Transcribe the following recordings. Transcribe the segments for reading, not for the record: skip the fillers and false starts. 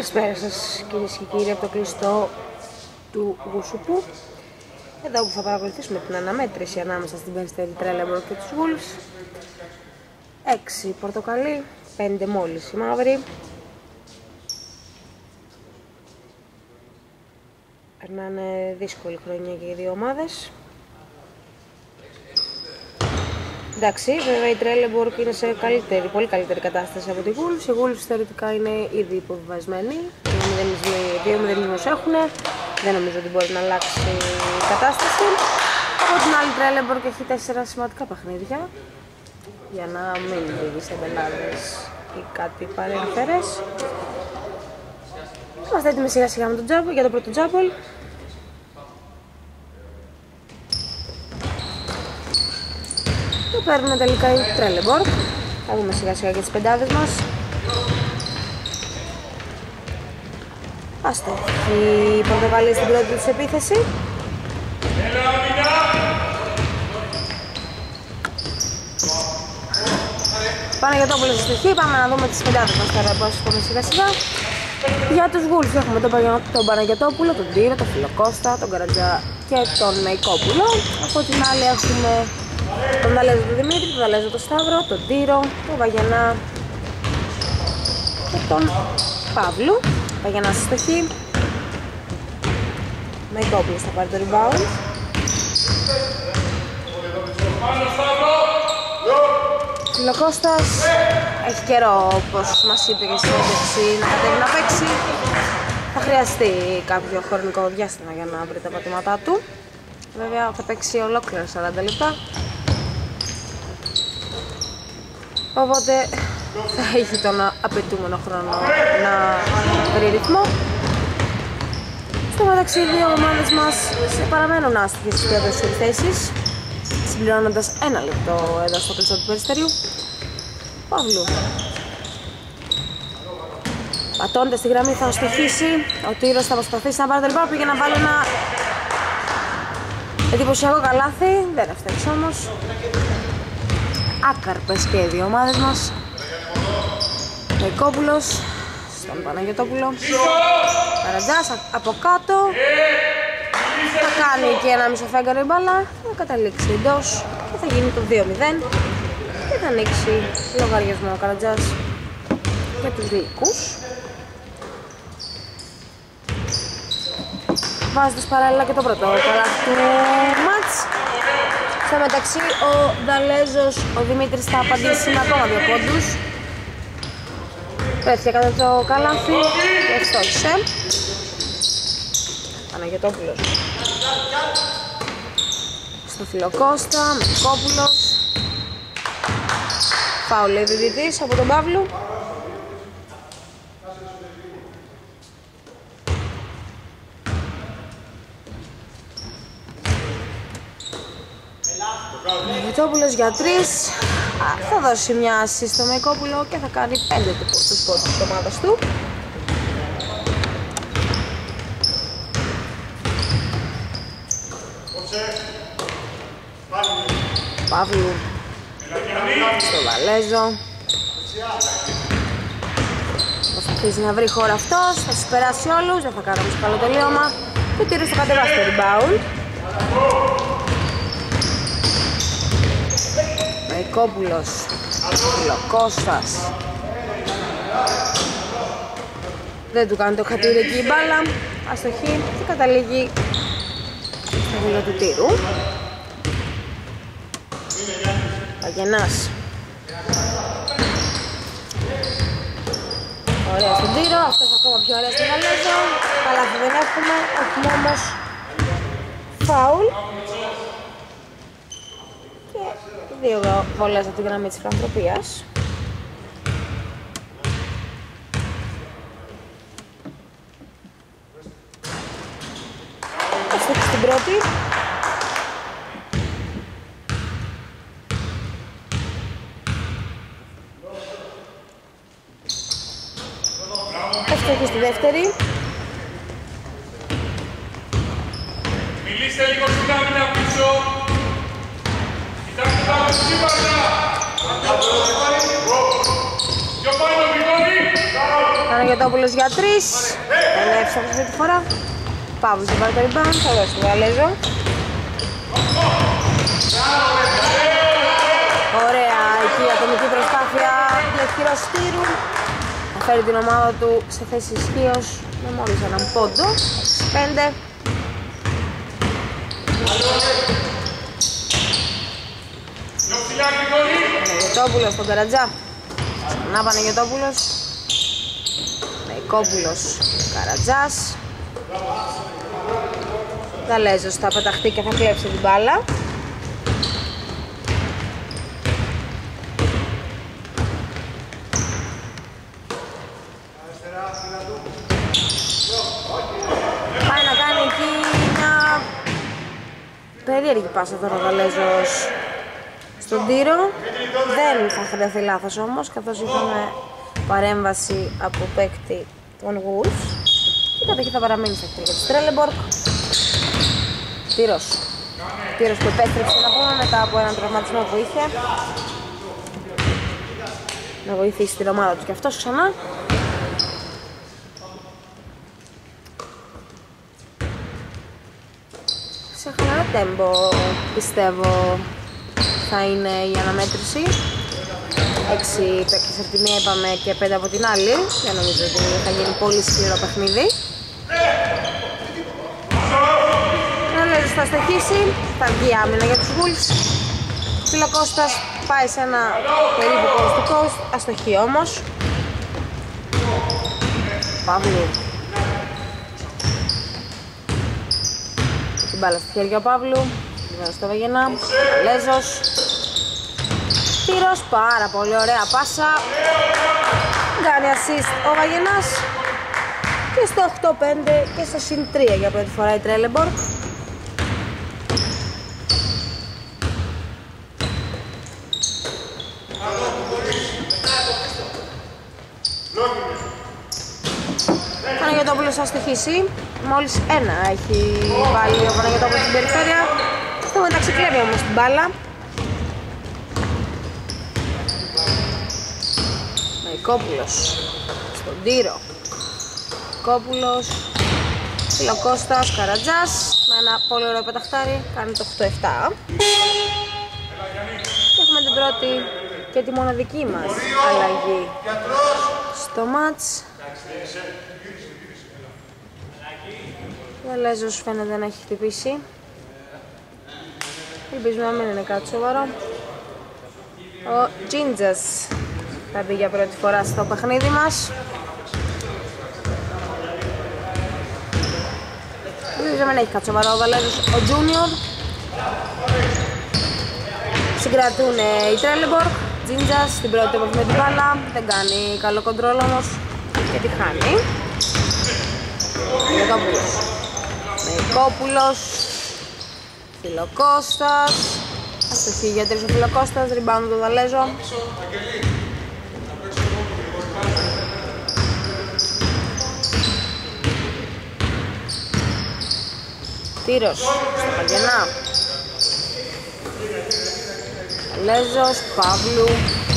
Καλησπέρα σας κυρίες και κύριοι από το κλειστό του Γουσουπού. Εδώ που θα παρακολουθήσουμε την αναμέτρηση ανάμεσα στην Περιστέρη Τρέλεμπορ και τους Wolves. 6 πορτοκαλί, 5 μόλις οι μαύροι. Περνάνε δύσκολη χρονιά και οι δύο ομάδες. Εντάξει, βέβαια η Τρέλεμπορ είναι σε πολύ καλύτερη κατάσταση από τη Wolves. Οι Wolves θεωρητικά είναι ήδη υποβιβασμένοι. 2-0 έχουν. Δεν νομίζω ότι μπορεί να αλλάξει η κατάσταση. Από την άλλη, η Τρέλεμπορ έχει 4 σημαντικά παιχνίδια για να μην βγει σε μπελάδες ή κάτι παρεμφερές. Είμαστε έτοιμοι σιγά σιγά με τον τζάμπολ, για το πρώτο τζάμπολ. Το παίρνουν τελικά οι Τρέλεμπορ. Θα δούμε σιγά σιγά και τις πεντάδες μας. Αστοχή η Πορτογαλία στην πρώτη τους επίθεση. Παναγιωτόπουλος αστοχή. Πάμε να δούμε τις πεντάδες μας τώρα πώς έχουμε σιγά σιγά. Για τους Wolves έχουμε τον Παναγιωτόπουλο, τον Τύρο, τον Φιλοκώστα, τον Καρατζά και τον Νεϊκόπουλο. Από την άλλη έχουμε τον Δαλέζο του Δημήτρη, τον Δαλέζο του Σταύρο, τον Τύρο, τον Βαγιανά και τον Παύλου. Βαγιανάς αστοχή. Νεϊκόπουλος θα πάρει το rebound. Φιλοκώστας έχει καιρό, όπως μας είπε και στην συνέντευξη, να κατέβει να παίξει. Θα χρειαστεί κάποιο χρονικό διάστημα για να βρει τα πατήματά του. Βέβαια θα παίξει ολόκληρα 40 λεπτά. Οπότε θα έχει τον απαιτούμενο χρόνο να βρει ρυθμό. Στο μεταξύ, οι δύο ομάδες μας παραμένουν άστοιχες στις πρώτες θέσεις, συμπληρώνοντας 1 λεπτό εδώ στο κλειστό του Περιστεριού. Παύλου. Πατώντας τη γραμμή θα αστοχίσει. Ο Τύρος θα προσπαθήσει να πάρει το rebound, πήγε να βάλει ένα εντυπωσιακό καλάθι. Δεν έφταξε όμως. Άκαρπες και οι δύο ομάδες μας. Νεϊκόπουλος στον Παναγιωτόπουλο. Καρατζάς από κάτω. Θα κάνει και ένα μισοφέγγαρο η μπάλα. Θα καταλήξει εντός και θα γίνει το 2-0. Και θα ανοίξει λογαριασμό ο Καρατζάς για τους γλυκούς. Βάζοντας παράλληλα και το πρώτο καλάθι του μάτς. Στο μεταξύ ο Δαλέζος, ο Δημήτρης θα απαντήσει με ακόμα 2 πόντους. Πέφτει κατά το καλάθι και ευστόχισε. Παναγιωτόπουλος στο Φιλοκώστα, Νεϊκόπουλος. Φάουλ διδυτής από τον Παύλου. Νεϊκόπουλος για 3. Θα δώσει μια assist στο Νεϊκόπουλο και θα κάνει 5 τους πόντους της ομάδας του. Παύλου στο Βαλέζο. Προσπαθήσει να βρει χώρο αυτός, θα τους περάσει όλους, δεν θα κάνει όμως καλό τελείωμα. Και ο Τύρος θα κατεβάσει το rebound. Νεϊκόπουλος, Φιλοκώστας. Δεν του κάνει το χατήρι εκεί η μπάλα. Αστοχή και καταλήγει στο βουλό του Τύρου. Βαγιανάς. Ωραία στον Τύρο, αυτός ακόμα πιο ωραία στην Βαλέζο. Καλάθι δεν έχουμε όμως φάουλ. Και 2 βολές από τη γραμμή της φιλανθρωπίας. Αστόχη στην πρώτη. Αστόχη στη δεύτερη. Μιλήστε λίγο στην άμυνα πίσω. Κοιτάξτε πάνω στη σύμπαρτα. Παναγιωτόπουλος για 3. Δεν εύστοχος αυτή τη φορά. Παύλος θα πάρει το rebound, θα δώσει το Γαλέζο. Ωραία, εκεί η ατομική προσπάθεια για χειροστήρου. Θα φέρει την ομάδα του σε θέση ισχύως με μόλις έναν πόντο. 5. Παναγιωτόπουλος στον Καρατζά. Ξανά Παναγιωτόπουλος. Μεϊκόπουλος, Καρατζάς. Γαλέζος θα πεταχτεί και θα κλέψει την μπάλα. Πάει να κάνει εκεί μια περίεργη πάσα τώρα ο Γαλέζος στον τύρο. Δεν θα χρειαστεί λάθος όμως, καθώς είχαμε παρέμβαση από παίκτη των Wolves. Η κατοχή θα παραμείνει στα χέρια της Τρέλεμπορκ. Τύρος που επέστρεψε να πούμε μετά από έναν τραυματισμό που είχε. Να βοηθήσει την ομάδα του και αυτός ξανά. Σε χαλαρό τέμπο πιστεύω θα είναι η αναμέτρηση. 6 παίκτες από τη μία είπαμε και 5 από την άλλη. Δεν νομίζω ότι θα γίνει πολύ σκληρό παιχνίδι. Γαλέζος θα αστοχίσει, θα βγει άμυνα για τους Wolves. Φιλοκώστας πάει σε ένα περίπου coast to coast, αστοχεί όμως. Παύλου. Την μπάλα στη χέρια ο Παύλου. Βγαίνω στο Βαγενά. Γαλέζος. Τύρος, πάρα πολύ ωραία πάσα. Κάνει assist ο Βαγενάς. Και στο 8-5 και στο συν 3 για πρώτη φορά η Τρέλεμπορκ. Παναγιωτόπουλος θα στοιχήσει. Μόλις ένα έχει βάλει ο Παναγιωτόπουλος στην περιφέρεια. Στο μεταξύ κλέβει όμως την μπάλα. Μεϊκόπουλος στον τύρο. Μεϊκόπουλος, Φιλοκώστας, Καρατζάς με ένα πολύ ωραίο πεταχτάρι, κάνει το 8-7. Και έχουμε την πρώτη και τη μοναδική μας αλλαγή στο μάτς. Ο Γαλέζος φαίνεται να έχει χτυπήσει. Ελπίζουμε να μην είναι κάτι σοβαρό. Ο Τζίντζας θα μπει για πρώτη φορά στο παιχνίδι μας. Ελπίζουμε να έχει κάτι σοβαρό ο Γαλέζος. Ο Junior. Συγκρατούν οι Τρέλεμπορκ. Τζίντζας στην πρώτη επαφή με την μπάλα. Δεν κάνει καλό κοντρόλ όμως και τη χάνει. Μεϊκόπουλος. Μεϊκόπουλος. Φιλοκώστας. Αστοχή για 3 ο Φιλοκώστας. Rebound του Γαλέζο. Τύρος στο Παγενά. Γαλέζος, Παύλου.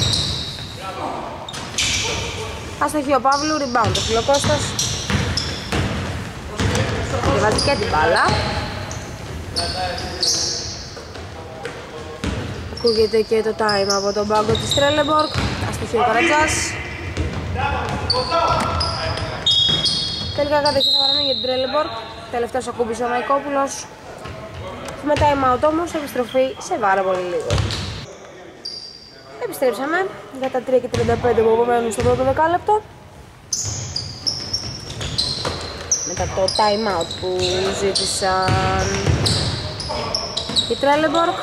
Αστοχή ο Παύλου, rebound ο Φιλοκώστας. Και βάζει και την μπάλα. Ακούγεται και το time από τον πάγκο της Τρέλεμπορκ. Αστοχή ο Καρατζάς. Τελικά κατοχή θα παραμείνει για την Τρέλεμπορκ. Τελευταίος ακούμπησε ο Μεϊκόπουλος. Με time out όμως, επιστροφή σε πάρα πολύ λίγο. Επιστρέψαμε για τα 3 και 35 που απομένουν στο πρώτο δεκάλεπτο. Μετά το time out που ζήτησαν η Τρέλεμπορκ.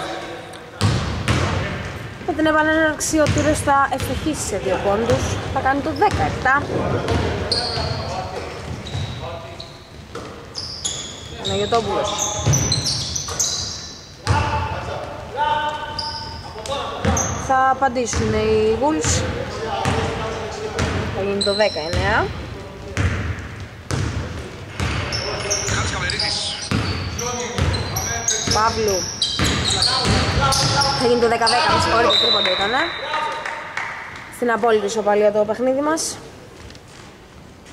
Με την επανέναρξη ο Τύρος θα ευτυχήσει σε 2 πόντους. Θα κάνει το 17. Παναγιωτόπουλος. Θα απαντήσουν οι Wolves. Θα γίνει το 19. Παύλου. Θα γίνει το 10-10, με συγχωρείτε, τρίποντο ήτανε. Στην απόλυτη ισοπαλία το παιχνίδι μας.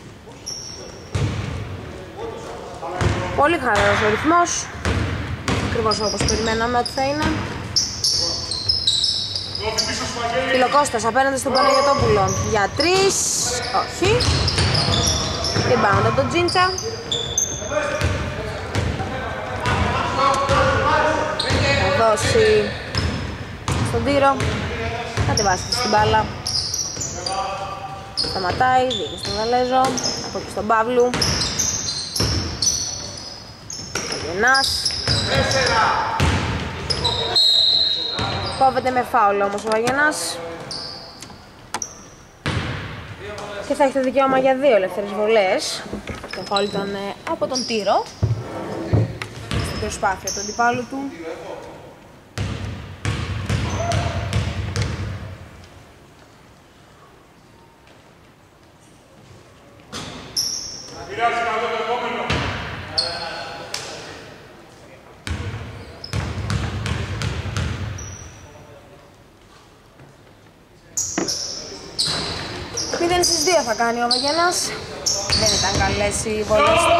Πολύ χαλαρός ο ρυθμός. Ακριβώς όπως περιμέναμε ότι θα είναι. Φιλοκώστας απέναντι στον Παναγιωτόπουλο για 3. Όχι. Rebound από τον Τζίντσα. Θα δώσει στον Τύρο. Κατεβάσει στην μπάλα. Σταματάει, δίνει στον Γαλέζο. Από εκεί στον Παύλου. Βαγενάς. Κόβεται με φάουλ όμως ο Βαγενάς. Και θα έχει το δικαίωμα για 2 ελεύθερες βολές. Το φάουλ ήταν από τον Τύρο. Στην προσπάθεια του αντιπάλου του. Στις 2 θα κάνει ο Βαγενάς. Δεν ήταν καλές οι βολές του.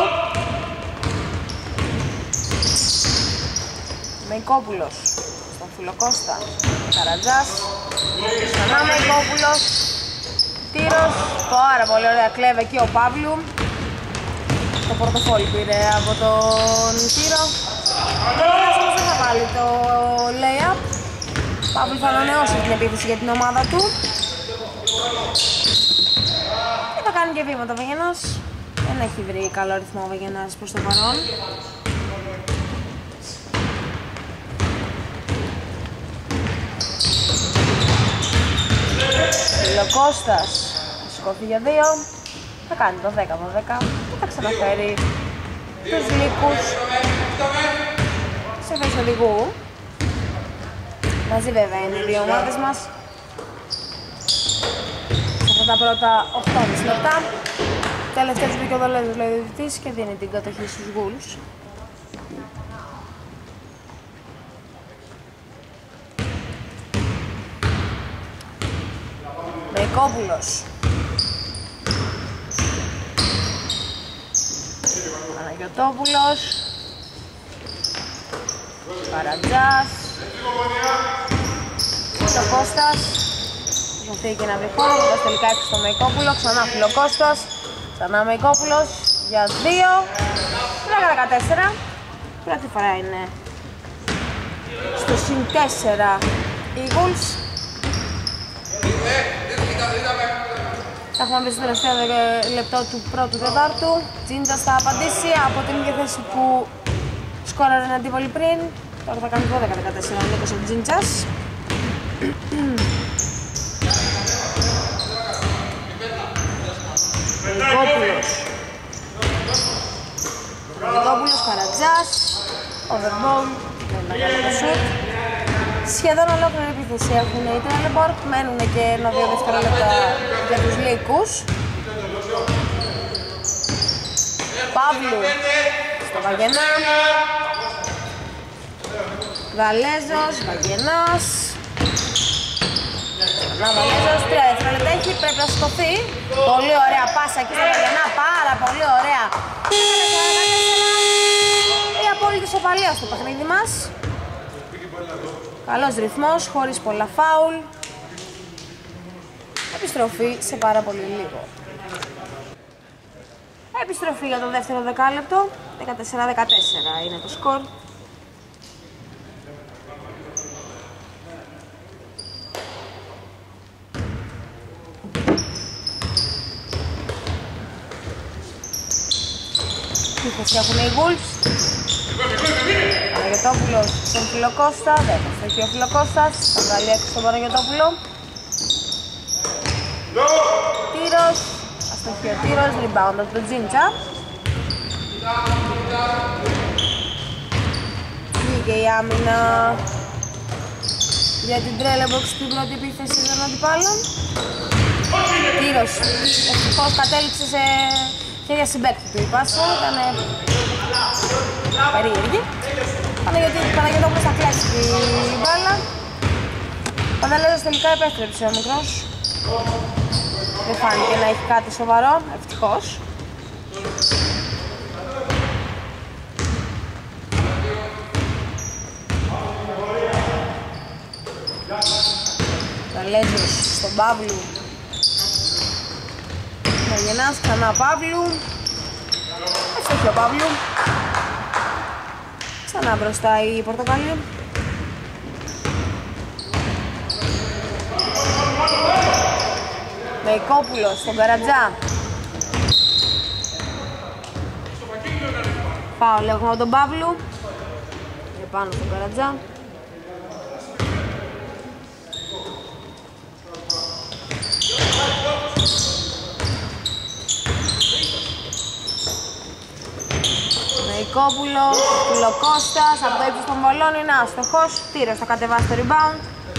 Μεϊκόπουλος στον Φιλοκώστα. Καρατζάς. Ξανά Μεϊκόπουλος. Τύρος. Πάρα πολύ ωραία κλέβε εκεί ο Παύλου. Το πορτοφόλι πήρε από τον Τύρο. Ένας όμως δεν θα βάλει το lay-up. Παύλου θα ανανεώσει την επίθεση για την ομάδα του. Θα κάνει και βήματα ο Βαγενάς. Δεν έχει βρει καλό ρυθμό ο Βαγενάς προς το παρόν. Φιλοκώστας θα σηκώθει για 2. Θα κάνει το 10-12 και θα ξαναφέρει τους Λύκους σε θέση οδηγού. Μαζί βέβαια είναι οι δύο ομάδες μας. Τα πρώτα 8,5 λεπτά. Τελευταίος μπήκε ο Δολέζος, λέει ο διαιτητής, και δίνει την κατοχή στους Γούλους. Μεϊκόπουλος. Παναγιωτόπουλος. Καρατζάς. Φιλοκώστας. Προσπαθεί και να βρει χώρο, θα τελικά έξω στο Μεϊκόπουλο, ξανά Φιλοκώστας, ξανά Μεϊκόπουλος για 2, 14. Πρώτη φορά είναι στο συν 4 Eagles. Θα έχουμε μπει στο τελευταίο λεπτό του πρώτου τετάρτου. Τζίντζας θα απαντήσει από την ίδια θέση που σκόραρε την αντίβολη πριν. Τώρα θα κάνει 12-14 ο Νίκος ο Τζίντζας. Μεϊκόπουλος, Καρατζάς, overball, δεν θα κάνει το shoot. Σχεδόν ολόκληρη επίθεση έχουν οι Trelleborg, μένουν και 1-2 δευτερόλεπτα για τους Λύκους. Παύλου στο Βαγενά. Γαλέζος, Βαγενάς. Να Βαλέζος, 3 δευτερόλεπτα έχει, πρέπει να σηκωθεί. Πολύ ωραία πάσα εκεί στο Βαγενά, πάρα πολύ ωραία. Η απόλυτη σοπαλία στο παιχνίδι μας. Καλός ρυθμός, χωρίς πολλά φάουλ. Επιστροφή σε πάρα πολύ λίγο. Επιστροφή για το δεύτερο δεκάλεπτο. 14-14 είναι το σκορ. Επίθεση έχουν οι Wolves. Παναγιωτόπουλος στον Φιλοκώστα, δεν έχει ο Φιλοκώστας, θα βγάλει έξω στον Παναγιωτόπουλο. Τύρος, αστοχεί ο Τύρος, rebound από τον Τζίντσα. Βγήκε η άμυνα για την Trelleborg στην πρώτη επίθεση των αντιπάλων. Τύρος, ευτυχώς κατέληξε σε χέρια συμπαίκτη του η πάσα, ήταν περίεργη. Παναγιωτόπουλος θα κλέψει την μπάλα. Πανταλέζος τελικά επέστρεψε ο μικρός. Δεν φάνηκε να έχει κάτι σοβαρό, ευτυχώς. Βαλέζος στον Παύλου. Βαγενάς, ξανά Παύλου. Εύστοχη ο Παύλου. Ξανά μπροστά η Πορτοκαλί. Μεϊκόπουλος στον Καρατζά. Φάουλ έχουμε από τον Παύλου. Επάνω στον Καρατζά. Μεϊκόπουλος, Φιλοκώστας, από το ύψος των βολών είναι άστοχος. Τύρος θα κατεβάσει το rebound.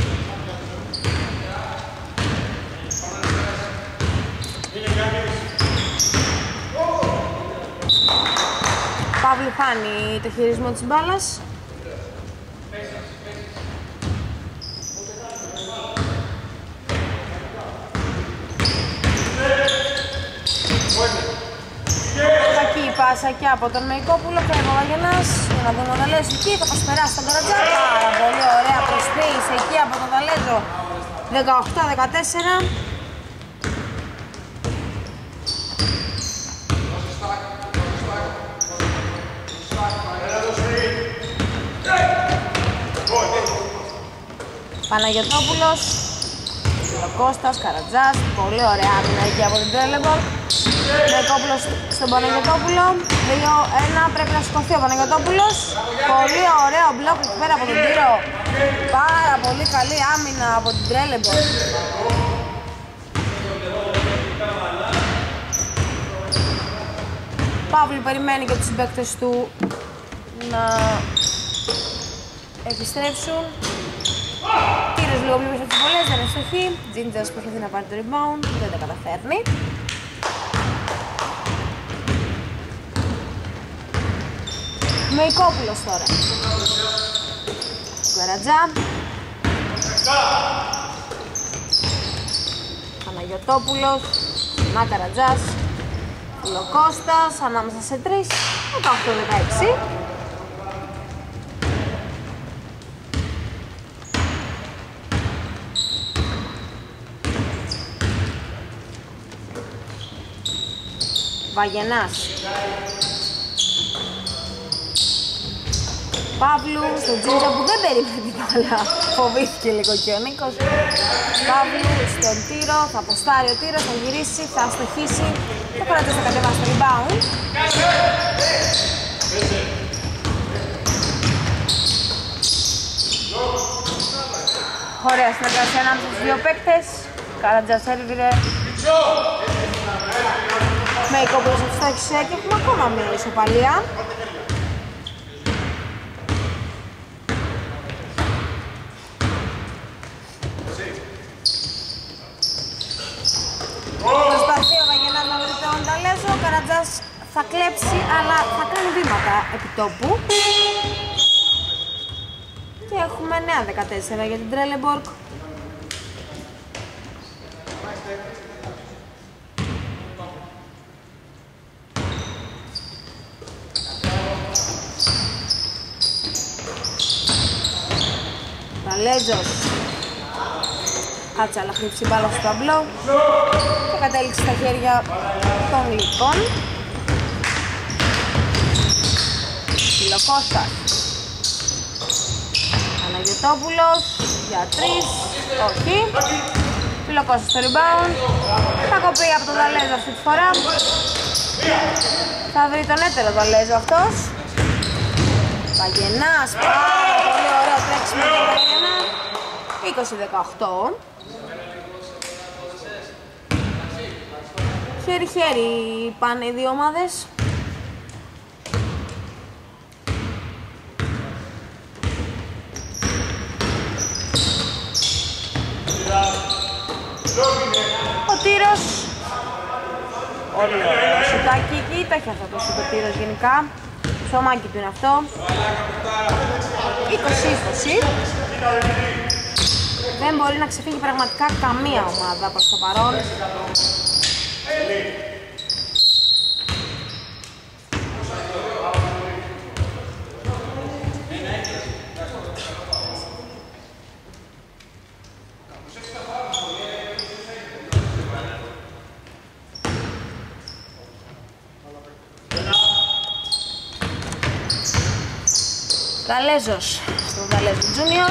Παύλου χάνει το χειρισμό της μπάλας. Κακή η πάσα και από τον Μεϊκόπουλο και ο Βαγενάς για να δούμε ο Δαλέζος εκεί, θα προσπεράσει τον Καρατζά. Πάρα πολύ ωραία προσποίηση εκεί από τον Δαλέζο. 18-14. Παναγιωτόπουλος, Κώστας, Καρατζάς, πολύ ωραία άμυνα εκεί από την Τρέλεμπορ. Μεϊκόπουλος στον Παναγιωτόπουλο, 2-1, πρέπει να σηκωθεί ο Παναγιωτόπουλος. Πολύ ωραίο μπλοκ εκεί πέρα από τον τύρο. Πάρα πολύ καλή άμυνα από την Τρέλεμπορ. Παύλου περιμένει και τους συμπαίκτες του να επιστρέψουν. Τύρος λίγο πιο πίσω από τις βολές, δεν είναι στοχή. Τζίντζας προσπαθεί να πάρει το rebound, δεν τα καταφέρνει. Μεϊκόπουλος τώρα. Καρατζά. Παναγιωτόπουλος. Να Καρατζάς. Φιλοκώστας, ανάμεσα σε 3. 18-16. Βαγενάς. Παύλου στον Τζίντζα που δεν περίμενε την μπάλα. Φοβήθηκε λίγο και ο Νίκος. Παύλου στον Τύρο, θα αποστάρει ο Τύρος, θα γυρίσει, θα αστοχίσει. Το Καρατζάς θα κατεβάσει το rebound. Ωραία συνεργασία ανάμεσα στους δύο παίκτες. Καρατζάς έρβηρε. Μεϊκόπουλος ευστόχισε και έχουμε ακόμα μια ισοπαλία. Προσπαθεί ο Βαγενάς να βρει τον Δαλέζο, ο Καρατζάς θα κλέψει αλλά θα κάνει βήματα επί τόπου. Και έχουμε νέα 14 για την Τρέλεμπορκ. Δαλέζος κάτσε αλλά χτύπησε η μπάλα στο ταμπλό και κατέληξε στα χέρια των Λυκών. Φιλοκώστας, Παναγιωτόπουλος για 3, όχι. Φιλοκώστας στο rebound, θα κοπεί από τον Δαλέζο αυτή τη φορά. Θα βρει τον έτερο Δαλέζο αυτός. Βαγενάς, πάρα πολύ ωραίο τρέξιμο του Βαγενά. 20-18. Χέρι-χέρι πάνε οι δύο ομάδες. Ο Τύρος. Πολύ ωραίο σουτάκι εκεί, το έχει αυτό το σουτ ο Τύρος γενικά. Ψωμάκι του είναι αυτό. 20-20. Δεν μπορεί να ξεφύγει πραγματικά καμία ομάδα προς το παρόν. Γαλέζος στον Γαλέζο Junior.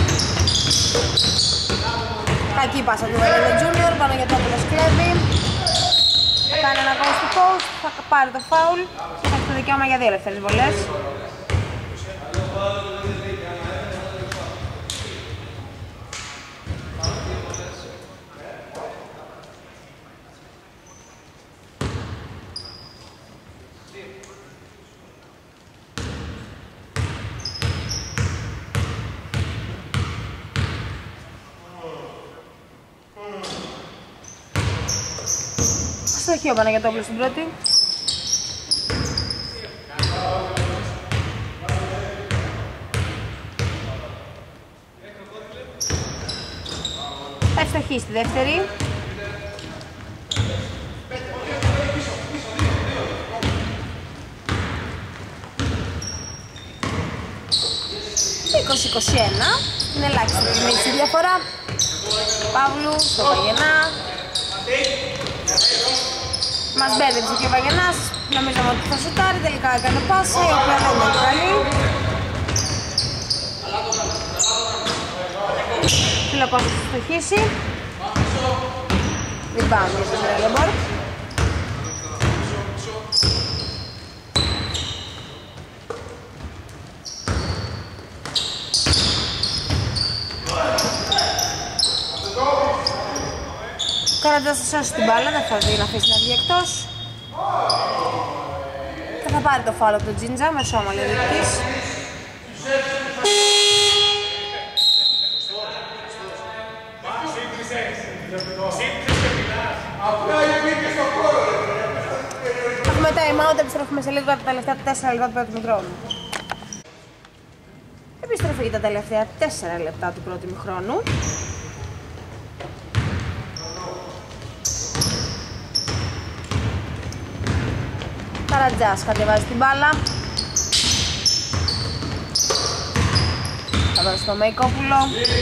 Κακή πάσα του Γαλέζο Junior, πάνω για το Άπολος κλέβει. Θα κάνει ένα goal στο post, θα πάρει το foul και θα έχει το δικαίωμα για 2 ελεύθερες βολές. Στοχείο Παναγιωτόπουλος στην πρώτη. Ευστοχή στη δεύτερη. «20-21». Είναι ελάχιστη τη διαφορά. Παύλου στο Βαγενά. Μας μπέρδεψε και ο Βαγενάς, νομίζαμε ότι θα σουτάρει, τελικά έκανε πάσα, η οποία δεν είναι καλή. Φιλοκόστος θα στοχίσει. Rebound για τον Ρέλεμπορκ. Καρατζάς θα σώσει την μπάλα, δεν θα δει να αφήσει να βγει εκτός. Και θα πάρει το φάουλ από τον Τζίντζα με σώμα λιδικτής. Έχουμε time out, επιστρέφουμε σε λίγο για τα τελευταία 4 λεπτά του πρώτου ημιχρόνου. Επιστροφή για τα τελευταία 4 λεπτά του πρώτου ημιχρόνου. Καρατζάς κατεβάζει την μπάλα. Θα δώσει στο Μεϊκόπουλο.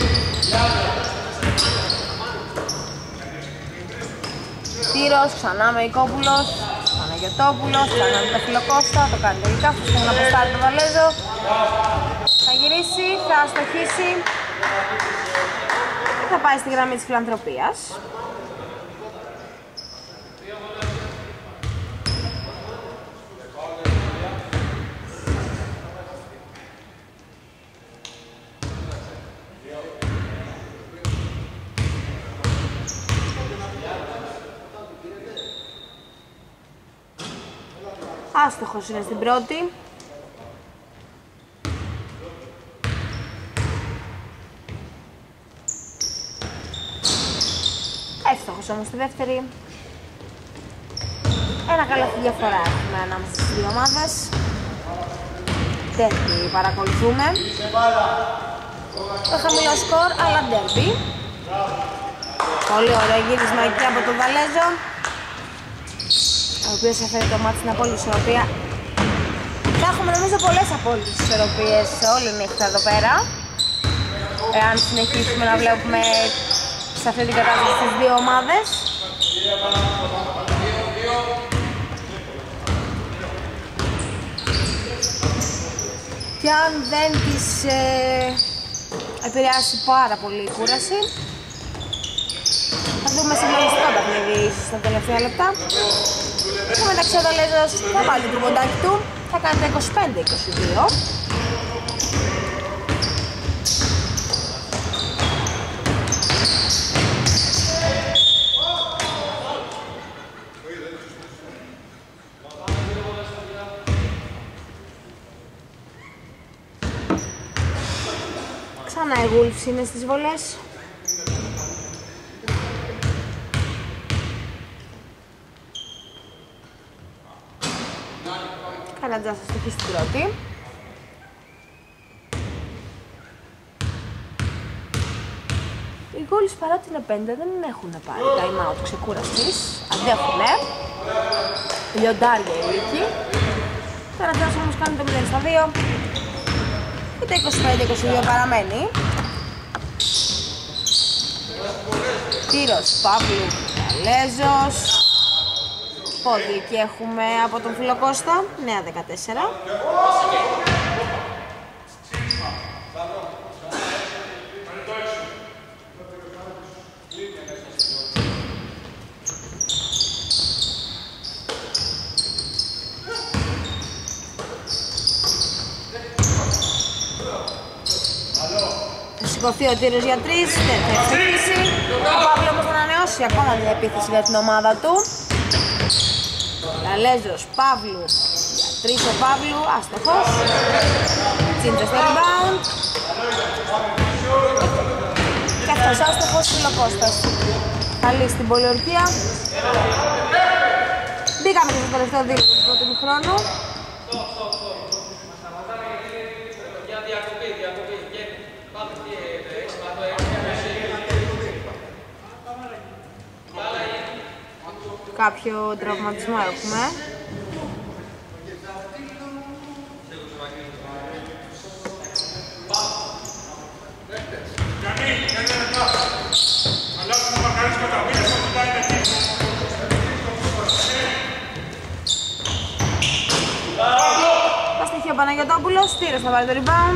Τύρος, ξανά Μεϊκόπουλος. Παναγιωτόπουλος, ξανά με το Φιλοκώστα. Το κάνει τελικά, θα στέλνει να αποστάρει τον Βαλέζο. Θα γυρίσει, θα αστοχίσει. Θα πάει στη γραμμή της φιλανθρωπίας. Άστοχος είναι στην πρώτη. Εύστοχος όμως στη δεύτερη. Ένα καλάθι διαφορά έχουμε ανάμεσα στις δύο ομάδες. Ντέρμπι παρακολουθούμε. Το χαμηλό σκορ, αλλά ντέρμπι. Πολύ ωραίο γύρισμα εκεί από τον Βαλέζο, ο οποίος έφερε το μάτι στην απόλυτη ισορροπία. Θα έχουμε νομίζω πολλές απόλυτες ισορροπίες όλη νύχτα εδώ πέρα, εάν συνεχίσουμε να βλέπουμε σε αυτή την κατάσταση στις δύο ομάδες. Και αν δεν τις επηρεάσει πάρα πολύ η κούραση, θα δούμε συντονιστικό παιχνίδι στα τελευταία λεπτά. Και μεταξύ ο Δαλέζος θα βάλει το ποντάκι του, θα κάνει τα 25-22. Ξανά η Wolves είναι στις βολές. Καρατζάς θα στοχίσει στην πρώτη. Οι Wolves παρότι είναι 5 δεν έχουν πάρει time out ξεκούρασης. Αντέχουνε. Λιοντάρια η νίκη. Καρατζάς όμως κάνει το 0-2. Και το 25-22 παραμένει. Τύρος Παύλου Γαλέζος. Πόδι εκεί έχουμε από τον Φιλοκώστα, νέα 14. σηκωθεί ο τύρος για 3, δεν θα ευτυχίσει. Ο Παύλου όμως θα ανανεώσει ακόμα μια επίθεση για την ομάδα του. Λαλέζος, Παύλου, για 3 ο Παύλου, άστοχος. Τσίντζα στο rebound. Και αυτός άστοχος, Φιλοκώστας. Καλή στην πολιορκία. Μπήκαμε και στο τελευταίο δίλεπτο του πρώτου χρόνου. Κάποιο τραυματισμό έχουμε. Παστοιχείο Παναγιωτόπουλος, Τύρος θα βάλει το rebound.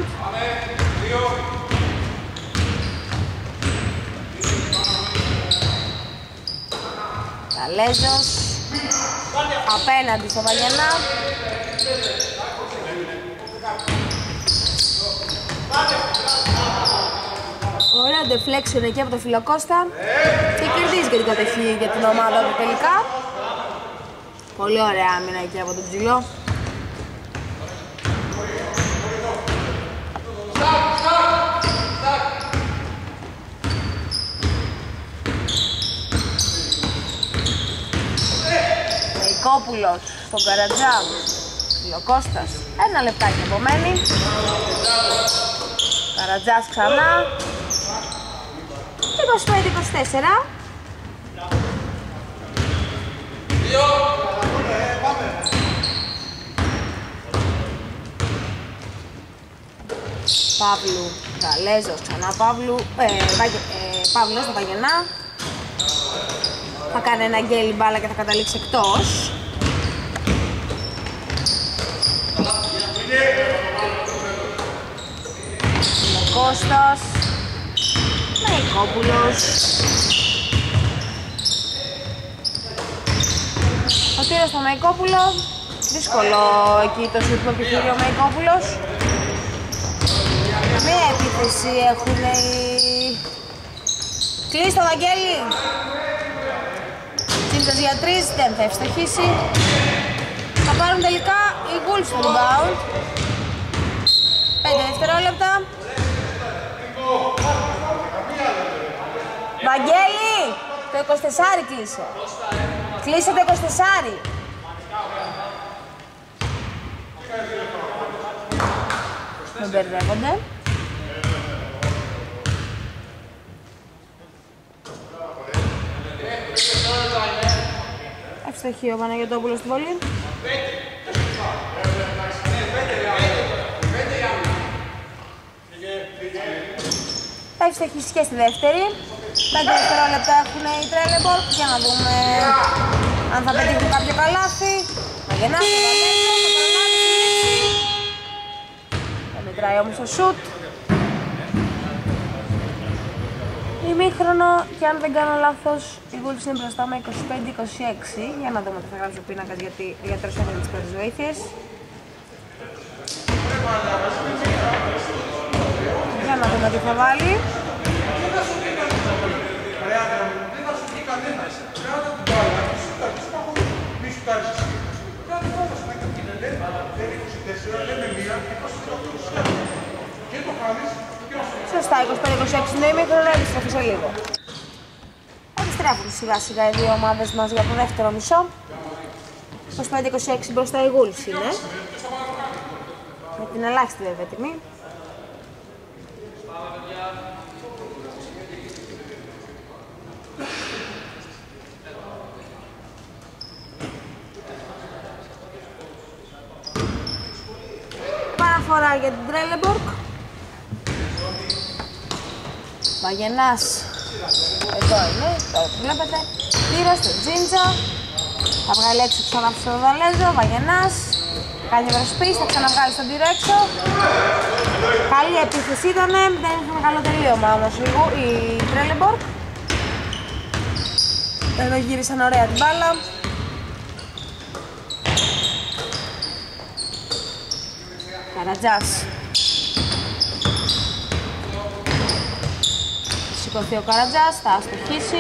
Καλέζος απέναντι στο Βαγενά. Ωραία deflection εκεί από το Φιλοκώστα και κερδίζει και την κατοχή για την ομάδα του τελικά. Πολύ ωραία άμυνα εκεί από τον Τζιλό. Κόπουλος στον Καρατζά, Φιλοκώστας, 1 λεπτάκι απομένει. Καρατζάς ξανά. 25-24. Παύλου, Γαλέζος, ξανά Παύλου, Παύλος στο Βαγενά. Θα κάνει ένα γκέλι μπάλα και θα καταλήξει εκτός. Κώστας, Μαϊκόπουλος. Ο Τύρος στο Μαϊκόπουλο. Δύσκολο εκεί το σουτ που επιχειρεί ο Μαϊκόπουλος. Μία επίθεση έχουν οι... Κλείς το Βαγγέλη. Τσίντας για 3, δεν θα ευστοχίσει. Θα πάρουν τελικά οι Wolves στο rebound. 5 δευτερόλεπτα. Βαγγέλη, το 24 κλείσε. Κλείσε το 24. Δεν μπερδεύονται. Ευστοχεί ο Παναγιωτόπουλος στη βολή. Θα ευστοχίσει και στη δεύτερη. 5 δευτερόλεπτα έχουν οι Τρέλεμπορκ για να δούμε αν θα πετύχουν κάποιο καλάθι. Θα γεννάσει το Βαγγέλη, θα μετράει όμως το σουτ. Ημίχρονο και αν δεν κάνω λάθος, οι Wolves είναι μπροστά με 25-26. Για να δούμε τι θα γράψει ο πίνακας γιατί ο γιατρός έφερε τις πρώτες βοήθειες. Για να δούμε τι θα βάλει. Σωστά, 25-26 είναι ημίχρονο, επιστρέφει σε λίγο. Επιστρέφουν σιγά σιγά οι δύο ομάδες μας για το δεύτερο μισό. 25-26 μπροστά οι Wolves είναι. Με την ελάχιστη βέβαια τιμή. Παραφορά για την Τρέλεμπορκ. Βαγενάς, εδώ είναι, τώρα το βλέπετε. Τύρος στο Τζίντζα. Θα βγάλει έξω ξανά στο Δαλέζο, Βαγενάς. Κάνει βροσπίς, θα ξαναβγάλει στον Τύρο έξω. Καλή επίθεση ήτανε, δεν είχαμε καλό τελείωμα όμως οι Τρέλεμπορκ. Εδώ γύρισαν ωραία την μπάλα. Καρατζάς. σηκωθεί ο Καρατζάς, θα αστοχίσει.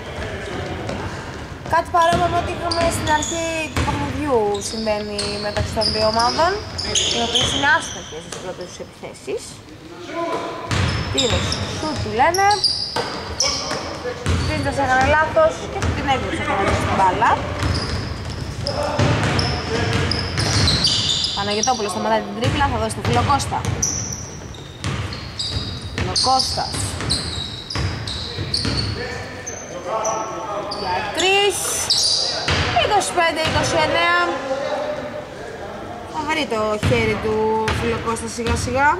Κάτι παρόμοιο με ό,τι είχαμε στην αρχή του παιχνιδιού συμβαίνει μεταξύ των δύο ομάδων, οι οποίες είναι άστοχες στις πρώτες τους επιθέσεις. Τύρος σου του λένε. Τζίντζας έκανε λάθος και την έκλειψε στην μπάλα. Παναγιωτόπουλος σταματάει την τρίπλα, θα δώσει το Φιλοκώστα. Φιλοκώστας. Για 3. 25-29. Θα βρει το χέρι του Φιλοκώστα σιγά σιγά.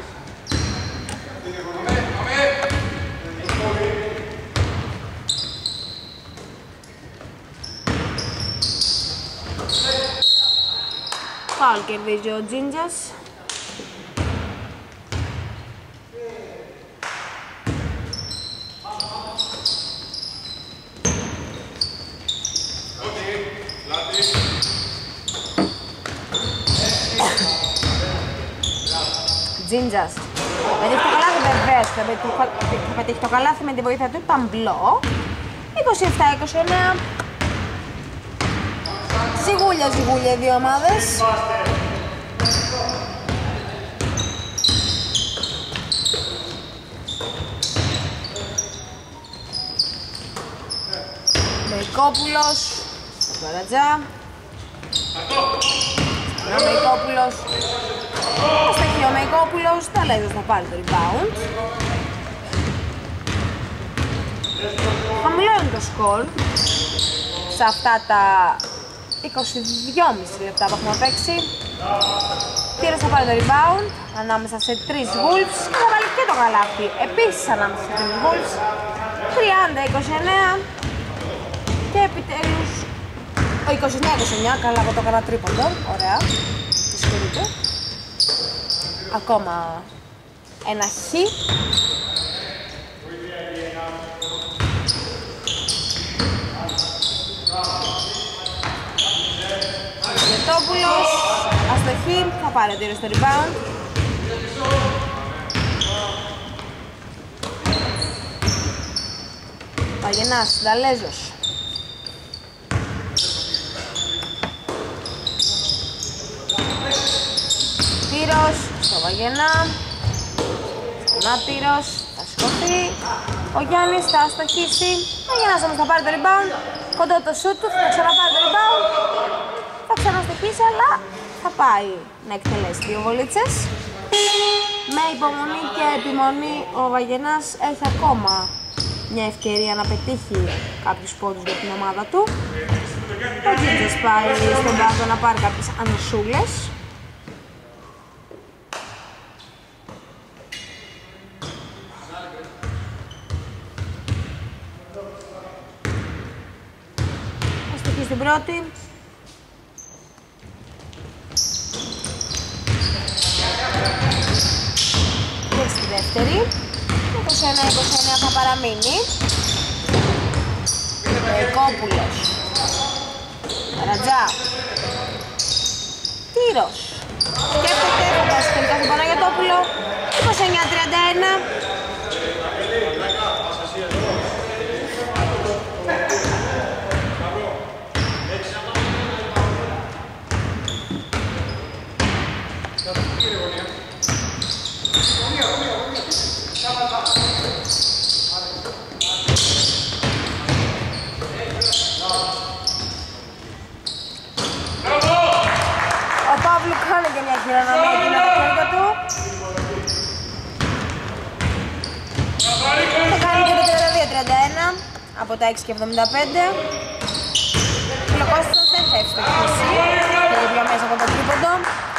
Φάουλ κερδίζει ο Τζίντζας. Τζίντζας. Πετύχει το καλάθι βεβαίως, θα πετύχει το καλάθι με τη βοήθεια του ταμπλό. 27-29. Ζυγούλια οι δύο ομάδες. Μεϊκόπουλος, στο Καρατζά. Μεϊκόπουλος. Αστέχει ο Μεϊκόπουλος, Ταλέζος θα πάρει το rebound. Χαμηλό είναι το σκορ σε αυτά τα 22,5 λεπτά που έχουμε παίξει. Τύρος θα πάρει το rebound ανάμεσα σε 3 Wolves και θα βάλει και το καλάθι επίσης ανάμεσα σε 3 Wolves. 30-29 και επιτέλους ο 29-29, καλά εγώ το έκανα τρίποντο, ωραία, συγχωρείτε. Ακόμα ένα χ. Μετόπουλος, αστοχή, θα πάρει ο Τύρος στο rebound. Παγενάς, Δαλέζος. Τύρος, στο Βαγενά. Ξανά Τύρος, θα σηκωθεί. Ο Γιάννης θα αστοχίσει. Ο Γιάννης όμως θα πάρει το rebound. Κοντό το σούτ του, θα ξαναπάρει το rebound. Θα ξαναστοχίσει, αλλά θα πάει να εκτελέσει 2 βολίτσες. Με υπομονή και επιμονή ο Βαγενάς έχει ακόμα μια ευκαιρία να πετύχει κάποιους πόντους για την ομάδα του. Ο Τζίντζας πάει στον πάτο να πάρει κάποιες ανοσούλες. Αστοχή στην πρώτη. Και στη δεύτερη. 21-29 θα παραμείνει. Μεϊκόπουλος. Καρατζά. Τύρος. Σκέφτεται, θα δώσει τελικά στον Παναγιωτόπουλο. 29-31. Κάνει και μια χειρονομία εκεί με το χέρια του. Θα κάνει και το 32-31 από τα 6,75. Ο Φιλοκώστας δεν θα ευστοχίσει και το πιο μέσα από το τρίποντο.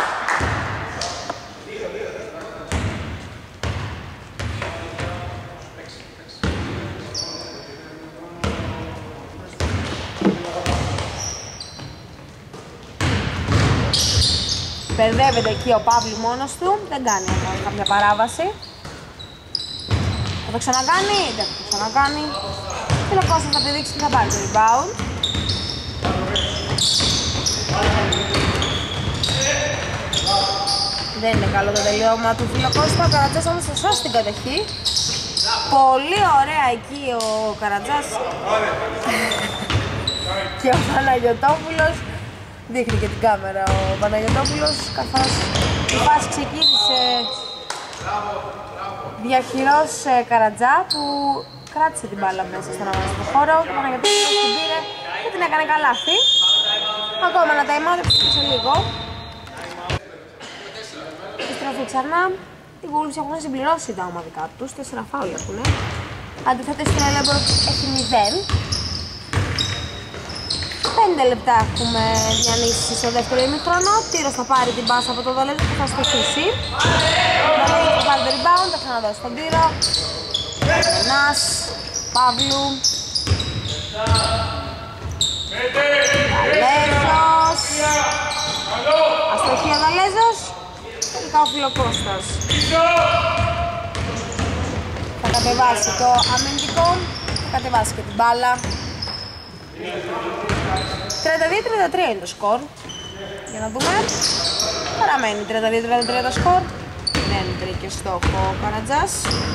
Μπερδεύεται εκεί ο Παύλου μόνος του, δεν κάνει όμως κάποια παράβαση. Θα το ξανακάνει, δεν θα το ξανακάνει. Φιλοκώστας θα πηδήξει και θα πάρει το rebound. Δεν είναι καλό το τελείωμα του Φιλοκώστα, ο Καρατζάς όμως θα σώσει την κατοχή. Πολύ ωραία εκεί ο Καρατζάς και ο Παναγιωτόπουλος. Δείχνει και την κάμερα ο Παναγιωτόπουλος, καθώς η φάση ξεκίνησε διαχειρός Καρατζά που κράτησε την μπάλα μέσα στον αγωνιστικό χώρο. Ο Παναγιωτόπουλος την πήρε και την έκανε καλάθι. Ακόμα ένα time out, σε λίγο. Επιστροφή ξανά. Οι Wolves έχουν συμπληρώσει τα ομαδικά τους, 4 φάουλ έχουνε. Αντιθέτως στην Ελέμπορ έχει 0. 5 λεπτά έχουμε διανύσει στο δεύτερο ημίχρονο. Τύρος θα πάρει την πάσα από το Δαλέζο που θα στοχίσει. Ο Δαλέζος θα πάρει το rebound, θα ξαναδώσει τον Τύρο. Ένας, Παύλου. Δαλέζος. Αστοχή ο Δαλέζος. Τελικά ο Φιλοκώστας θα κατεβάσει το αμυντικό, θα κατεβάσει και την μπάλα. 32-33 είναι το σκορ. Για να δούμε. Παραμένει 32-33 το σκορ. Δεν βρήκε στόχο ο Καρατζάς.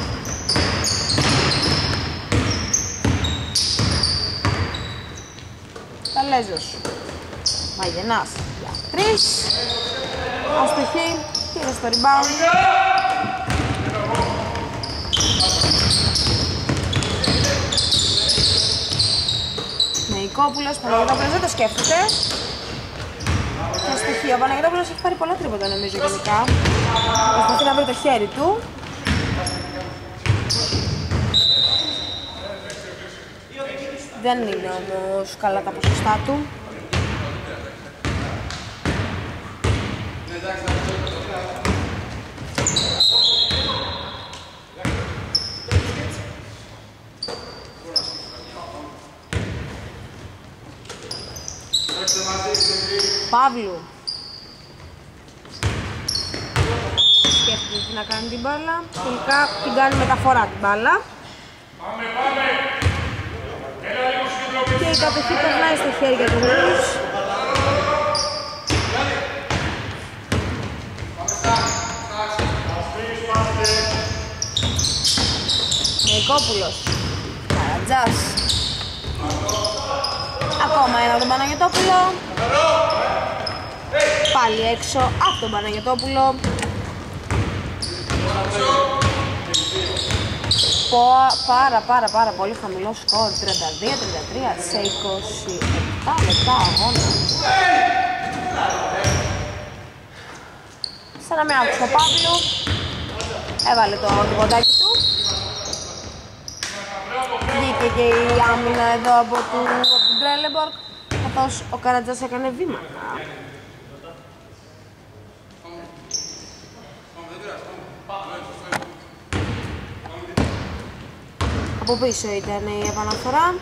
Ταλέζος. Μαγενάς για 3. Αστοχή. Τύρο στο rebound. Νεϊκόπουλος, Παναγιώτοπουλος δεν το σκέφτεται. Και αστοχή. Ο Παναγιώτοπουλος έχει πάρει πολλά τρίποτα νομίζω γενικά. Προσπαθεί να βρει το χέρι του. Δεν είναι όμως καλά τα ποσοστά του. Παύλου. Σκέφτεται τι να κάνει την μπάλα. Τελικά την κάνει μεταφορά την μπάλα. Και η κατοχή περνάει στα χέρια του Wolves. Νεϊκόπουλος. Καρατζάς. Ακόμα ένα από τον Παναγιωτόπουλο. Πάλι έξω από τον Παναγιωτόπουλο. Πάρα πολύ χαμηλό σκορ. 32-33 σε 27 λεπτά αγώνα. Σαν να με άκουσε ο Παύλου. Έβαλε το ποντάκι του. Βγήκε και η άμυνα εδώ από την Τρέλεμπορκ, καθώς ο Καρατζάς έκανε βήματα. Από πίσω ήταν η επαναφορά.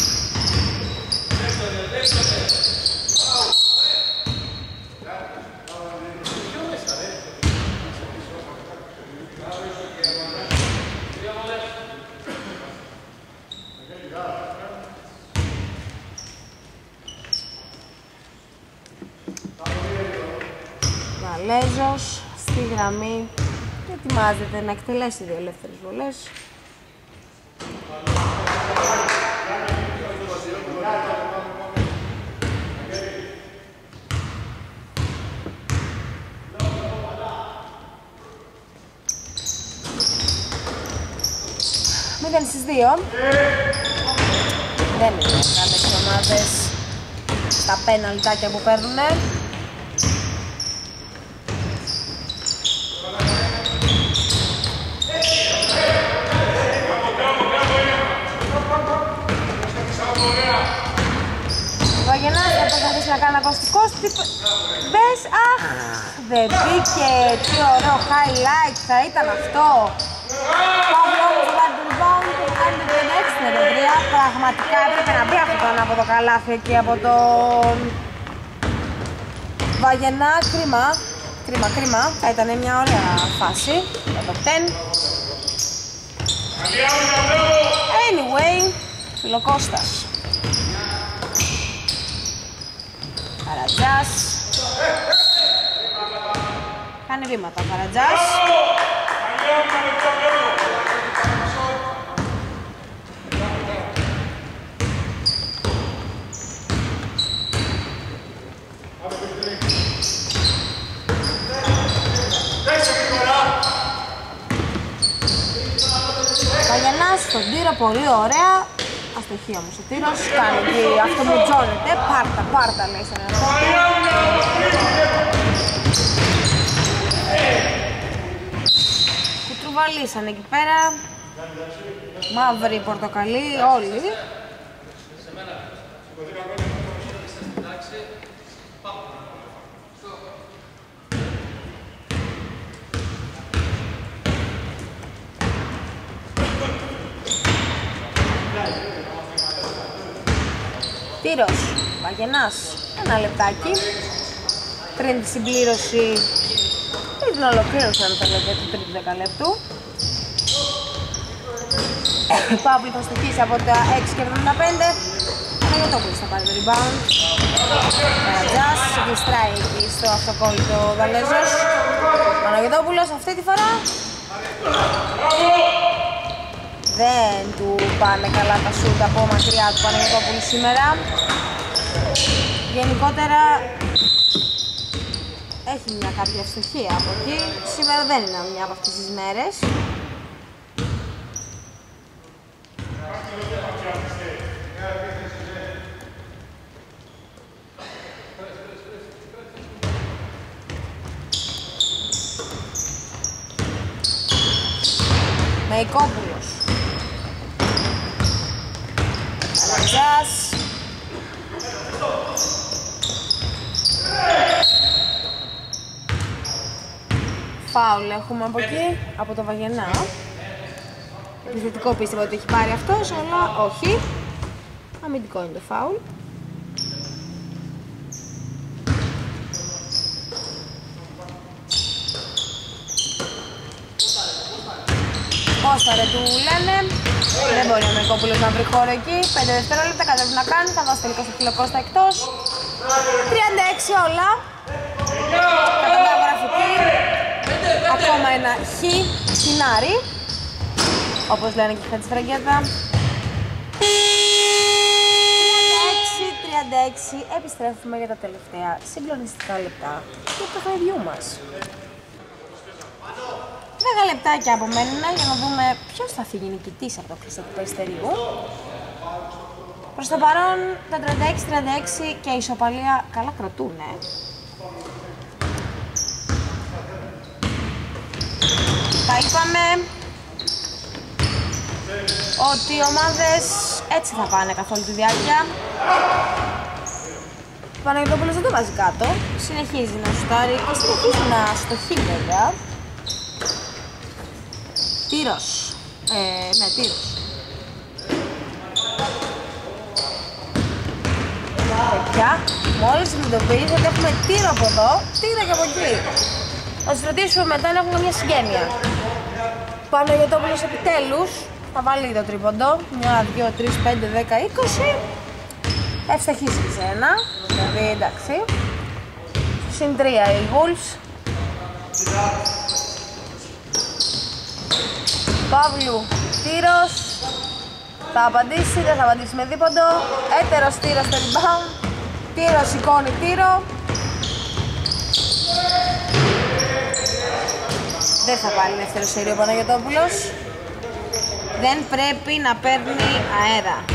Βαλέζος στη γραμμή και ετοιμάζεται να εκτελέσει δύο ελεύθερες βολές. Μηδέν στις 2. Δεν είναι καλές ομάδες στα πέναλτάκια που παίρνουνε. Βαγενάς θα προσπαθήσει να κάνει ακουστικός. Μπες, αχ, δεν μπήκε. Τι ωραίο highlight θα ήταν αυτό. Παύλο όμως το πάρει το rebound και κάνει το 36-33. Πραγματικά έπρεπε να μπει αυτό το ανάποδο καλάθι εκεί από τον Βαγενά. Κρίμα. Θα ήταν μια ωραία φάση για το 10. Anyway, Φιλοκώστας. Καρατζάς. Κάνει βήματα ο Καρατζάς. στον τύρο, πολύ ωραία. Αστοχή όμως ο τύρος, κάνει και αυτομουτζώνεται. Πάρτα λέει στον εαυτό του. Κουτρουβαλίσαν εκεί πέρα. Μαύρη, πορτοκαλί, όλοι. Τύρος, Βαγενάς, ένα λεπτάκι πριν τη συμπλήρωση ή την ολοκλήρωση αν θέλετε του τρίτου δεκαλέπτου. Παύλη θα στοχίσει από τα 6,75. Παναγιωτόπουλος θα πάρει το rebound. Καρατζάς, γλιστράει εκεί στο αυτοκόλλητο ο Δαλέζος. Παναγιωτόπουλος αυτή τη φορά δεν του πάνε καλά τα σούτ από μακριά του Παναγιωτόπουλου σήμερα. Γενικότερα έχει μια κάποια ευστοχία από εκεί. Σήμερα δεν είναι μια από αυτές τις μέρες. Μεϊκόπουλος, Καρατζάς, φάουλ έχουμε από εκεί, από το Βαγενά. Επιθετικό πίστευα ότι έχει πάρει αυτός, αλλά όχι. Αμυντικό είναι το φάουλ. Πόσταρε του λένε, δεν μπορεί ο Μεϊκόπουλος να βρει χώρο εκεί. 5 δευτερόλεπτα κατέβει να κάνει, θα δώσει τελικό στο Φιλοκώστα εκτός. 36 όλα. Καταγραφική. Ακόμα ένα χινάρι, όπως λένε και χθες τη φραγκέτα. 36, επιστρέφουμε για τα τελευταία συγκλονιστικά λεπτά του παιχνιδιού μας. 10 λεπτάκια απομένουν για να δούμε ποιος θα φύγει νικητής από το κλειστό του Περιστερίου. Προς το παρόν τα 36-36 και η ισοπαλία καλά κρατούνε. Τα είπαμε ότι οι ομάδες έτσι θα πάνε καθ' όλη τη διάρκεια. Ο Παναγιωτόπουλος δεν το βάζει κάτω, συνεχίζει να σουτάρει και συνεχίζει να στοχεί βέβαια. Τύρος, ναι, τύρος. Παιδιά, μόλις συνειδητοποιήσω ότι έχουμε τύρο από εδώ, τύρο και από εκεί. Θα σας ρωτήσουμε μετά αν έχουμε μια συγγένεια. Παναγιωτόπουλος επιτέλους θα βάλει το τρίποντο. 1, 2, 3, 5, 10, 20. Ευστοχίσει σε ένα, δηλαδή εντάξει. Συν 3 οι Wolves. Παύλου, τύρος. Θα απαντήσει, δεν θα απαντήσει με δίποντο. Έτερος τύρος στο rebound. Τύρος σηκώνει τύρο. Δεν θα πάρει δεύτερο σερί ο Παναγιωτόπουλος. Δεν πρέπει να παίρνει αέρα.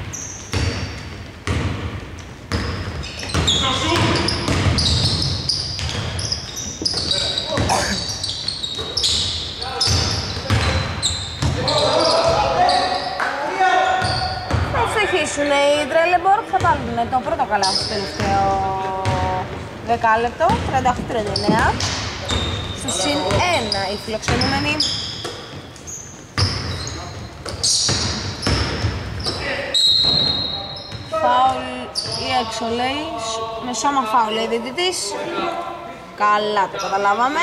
Θα ευτυχίσουν οι Τρέλεμπορκ, θα πάρουν το πρώτο καλά στο τελευταίο δεκάλεπτο, 38-39. Στο συν 1 οι φιλοξενούμενοι. Φάουλ ή έξω λέει, με σώμα φάουλ λέει διαιτητής. Καλά το καταλάβαμε.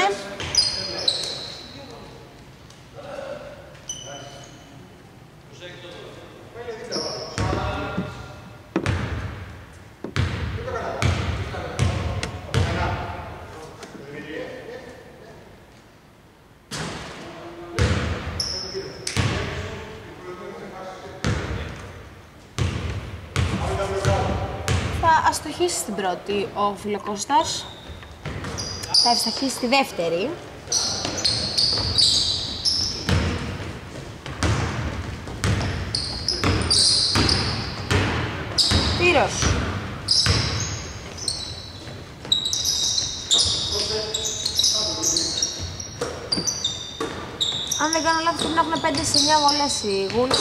Θα αστοχίσει στην πρώτη ο Φιλοκώστας. Θα ευστοχίσει στη δεύτερη. Τύρος. Αν δεν κάνω λάθος πρέπει να έχουν 5 σε 9 βολές οι Wolves.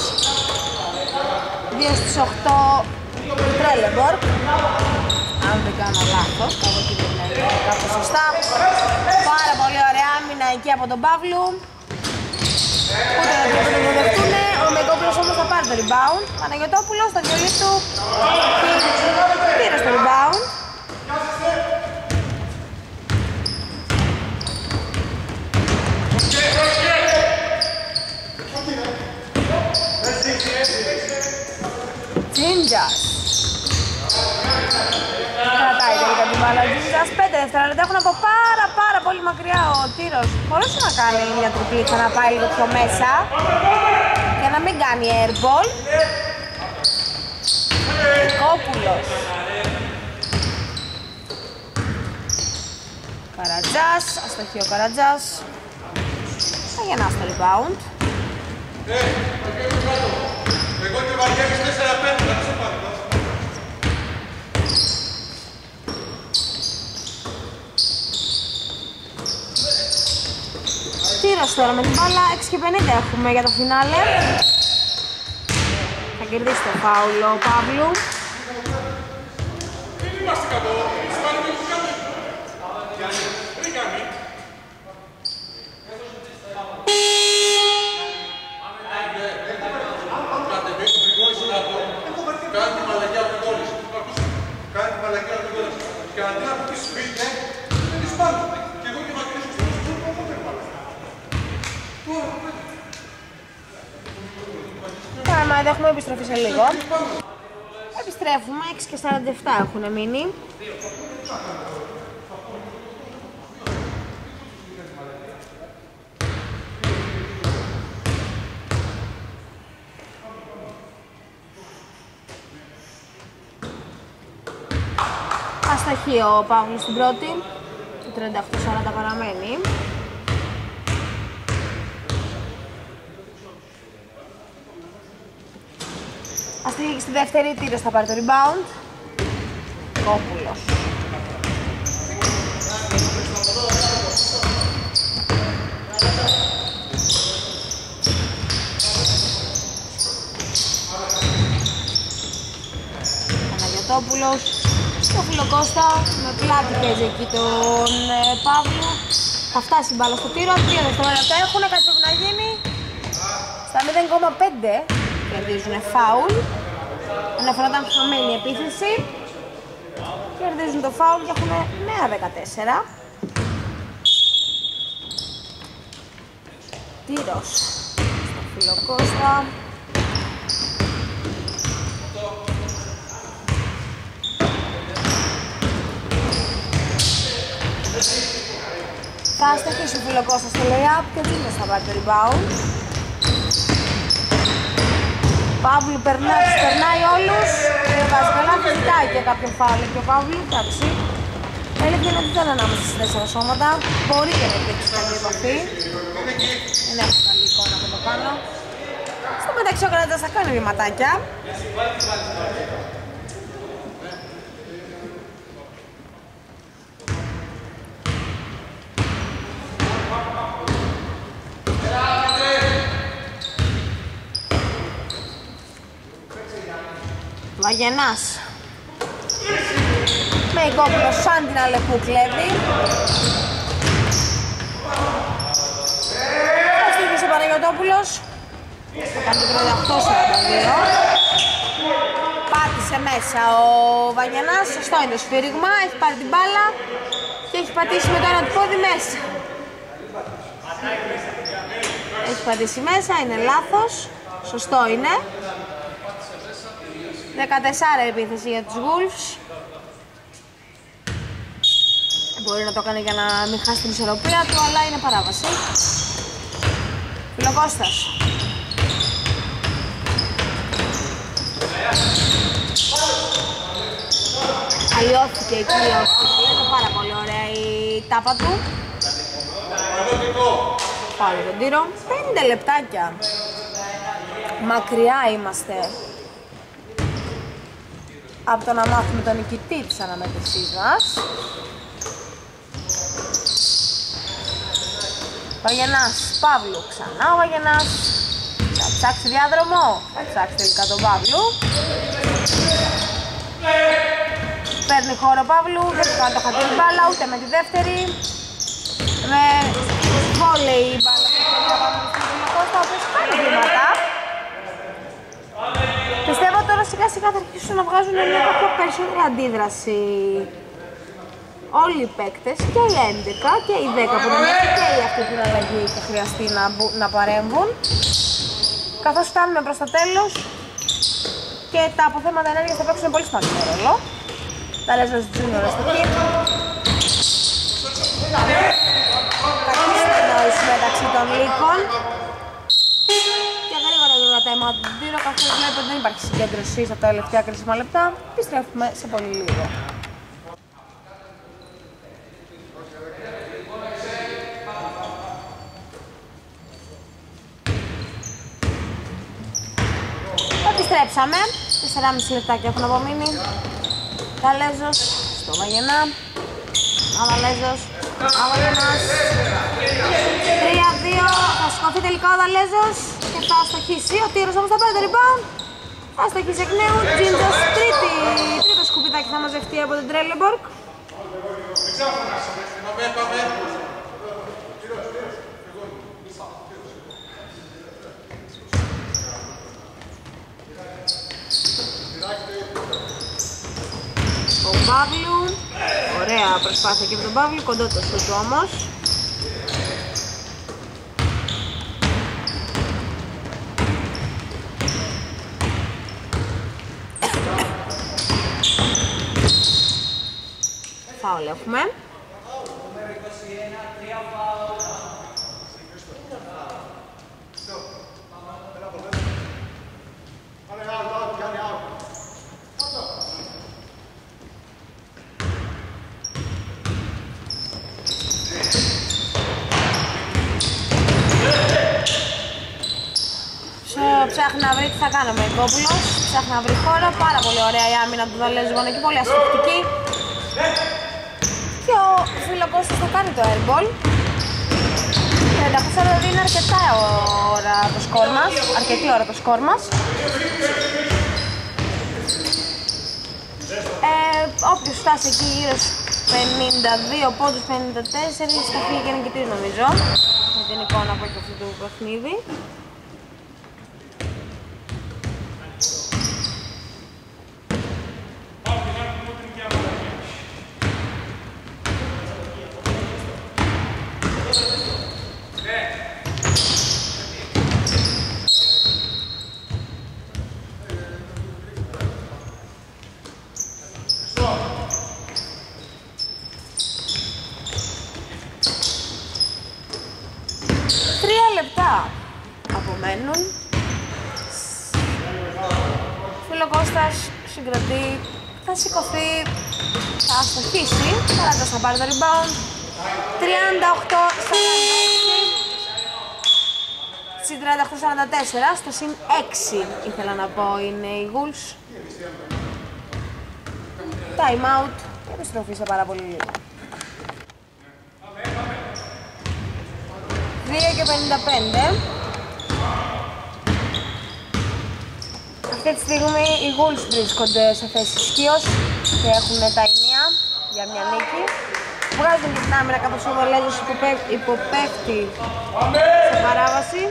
2 στις 8 του Τρέλεμπορκ. Αν δεν κάνω λάθος, κάπου εκεί δεν είναι κάπου σωστά. Πάρα πολύ ωραία άμυνα εκεί από τον Παύλου. Ούτε να το δεχτούν. Ο Μεγκόπουλος όμως θα πάρει το rebound. Παναγιωτόπουλος στο βιολί του πήρε στο rebound. Τζίντζας. Κρατάει τελικά την μπάλα ο Τζίντζας. 5 δευτερόλεπτα έχουν από πάρα πολύ μακριά ο Τύρος. Μπορούσε να κάνει μια τριπλίτσα να πάει λίγο πιο μέσα και να μην κάνει airball. Κόπουλος. Καρατζάς, αστοχή ο Καρατζάς. Θα γεννά στο rebound. Εγώ και Βαγγέλης 4-5, να σε πάρει. Τύρος τώρα με την μπάλα, 6:50 έχουμε για το φινάλε. Θα κερδίσει το φάουλο ο Παύλου. Δεν είμαστε κάτω, σπάνουμε τους κάτω. Δεν κάνει. Κάνει τη μαλακιά από την κόλλη. Κάνει τη μαλακιά από την κόλλη. Και αντί να πεις σπίτι, δεν τις πάνω. Και εγώ και μακρύς στο σπίτι, πότε πάμε. Πάμε, δεν έχουμε επιστροφή σε λίγο. Επιστρέφουμε, 6:47 έχουν μείνει. Αστοχή ο Παύλος στην πρώτη, το 38-40 παραμένει. Αστοχή και στη δεύτερη, Τύρος θα πάρει το rebound. Κόπουλος. Παναγιωτόπουλος. Το Φιλοκώστα με πλάτη παίζει εκεί τον Παύλου. Θα φτάσει η μπάλα στο Τύρο, 3 δευτερόλεπτα έχουν, κάτι πρέπει να γίνει. Στα 0,5 κερδίζουν φάουλ. Ενώ αφορά ήταν χαμένη η επίθεση. Κερδίζουν το φάουλ και έχουν νέα 14. Τύρος στο Φιλοκώστα. Θα αστοχίσει ο Φιλοκώστας στο lay-up και ο Τζίνος θα πάρει το rebound. Παύλου περνάει όλους, δεν βάζει καλά, ζητάει και κάποιο φάουλ και ο Παύλου, εντάξει. Έλεγε ότι δεν ανάμεσα στις 4 σώματα, μπορεί και να υπήρξει καλή επαφή. Δεν έχω καλή εικόνα από το πάνω. Στο μεταξύ ο Καρατζάς θα κάνει βηματάκια. Βαγενάς. Μεγκόπουλος σαν την Αλεπού κλέβει. Θα στήχησε ο Παναγιωτόπουλος. Θα κάνει το 38-42. Πάτησε μέσα ο Βαγενάς. Σωστό είναι το σφύριγμα. Έχει πάρει την μπάλα και έχει πατήσει με το ένα του πόδι μέσα. Έχει πατήσει μέσα, είναι λάθος. Σωστό είναι. 14 επίθεση για τους Wolves. Μπορεί να το κάνει για να μην χάσει την ισορροπία του, αλλά είναι παράβαση. Φιλοκώστας. Αλλιώθηκε εκεί είναι πάρα πολύ ωραία η τάπα του. Πάλι τον Τύρο. 5 λεπτάκια. Μακριά είμαστε από το να μάθουμε τον νικητή της αναμέτρησής μας. Βαγενάς Παύλου, ξανά ο Βαγενάς. Θα ψάξει διάδρομο, θα ψάξει τελικά τον Παύλου. Παίρνει χώρο Παύλου, δεν του κάνει το χατήρι μπάλα ούτε με τη δεύτερη. Με βόλεϊ η μπάλα στο χέρι πάνω στον Κώστα, ο οποίος κάνει βήματα. Πιστεύω τώρα σιγά σιγά θα αρχίσουν να βγάζουν μια κάποια περισσότερη αντίδραση όλοι οι παίκτες, και οι 11 και οι 10 που είναι και οι αυτή την αλλαγή θα χρειαστεί να παρέμβουν. Καθώς φτάνουμε προς το τέλος και τα αποθέματα ενέργειας θα παίξουν πολύ σημαντικό ρόλο. Τα Λέζος Junior στο χειμ. Κακή συνεννόηση μεταξύ των λύκων. Και γρήγορα τα time-out του Ντύρο, καθώς βλέπετε δεν υπάρχει συγκέντρωση στα τελευταία κρίσιμα λεπτά. Επιστρέφουμε σε πολύ λίγο. Επιστρέψαμε, 4,5 λεπτάκια έχουν απομείνει. Δαλέζος στο Βαγενά. Δαλέζος, Βαγενάς. 3-2, θα σηκωθεί τελικά ο Δαλέζος και θα αστοχίσει. Ο Τύρος όμως θα πάρει το rebound. Θα αστοχίσει εκ νέου. Τζίντζος, τρίτο σκουπιδάκι θα μαζευτεί από τον Τρέλεμπορκ. Ο Παύλου, ωραία προσπάθεια και από τον Παύλου, κοντό το σούτ όμως. Φάουλ έχουμε. Ψάχνει να βρει τι θα κάνει ο Μεϊκόπουλος, ψάχνει να βρει χώρο, πάρα πολύ ωραία η άμυνα του Δαλέζου, εκεί πολύ ασφαλιστική. Και ο Φιλοκώστας θα κάνει το airball. 38-40 είναι αρκετή ώρα το σκορ μας. Όποιος φτάσει εκεί γύρω στους 52 πόντους, 54, θα φύγει και νικητής νομίζω, με την εικόνα που έχει αυτό το παιχνίδι. Απομένουν. Φιλοκώστας συγκρατεί, θα σηκωθεί, θα αστοχίσει, Καράτας θα πάρει το rebound. 38-46. Συν 38-44, στο συν 6 ήθελα να πω είναι οι Wolves. Time out, επιστροφή σε πάρα πολύ λίγο. 2:55. Αυτή τη στιγμή οι Wolves βρίσκονται σε θέση ισχύως και έχουν τα ενία για μια νίκη. Βγάζουν και την άμυνα καθώς ο Δαλέζος υποπέφτει σε παράβαση.